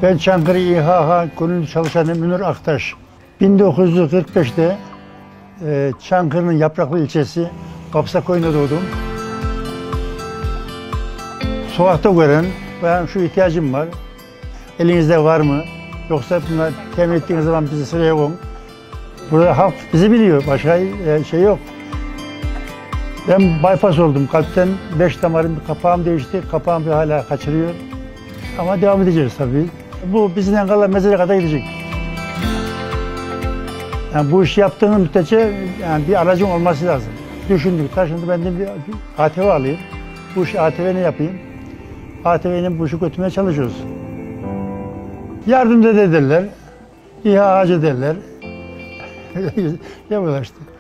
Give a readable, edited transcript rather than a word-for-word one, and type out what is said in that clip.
Ben Çankırı İHH gönüllü çalışanı Münir Aktaş. 1945'te Çankırı'nın Yapraklı ilçesi Kapsakoyun'da doğdum. Sokakta gören, ben şu ihtiyacım var, elinizde var mı? Yoksa bunlar temin ettiğiniz zaman bizi sıraya koyun. Burada halk bizi biliyor, başka şey yok. Ben bypass oldum, kalpten 5 damarım, kapağım değişti, kapağım bir hala kaçırıyor. Ama devam edeceğiz tabii. Bu bizden kalan mezara kadar gidecek. Yani bu işi yaptığım müddetçe yani bir aracım olması lazım. Düşündük, taşındık, ben de bir ATV alayım. Bu işi ATV'ne yapayım. ATV'nin bu işi götürmeye çalışıyoruz. Yardım da ederler, İHH'cı derler. Yapıyorlar işte.